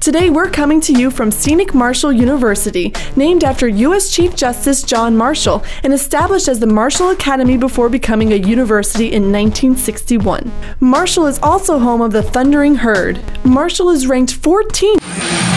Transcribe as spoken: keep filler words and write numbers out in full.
Today we're coming to you from Scenic Marshall University, named after U S Chief Justice John Marshall and established as the Marshall Academy before becoming a university in nineteen sixty-one. Marshall is also home of the Thundering Herd. Marshall is ranked fourteenth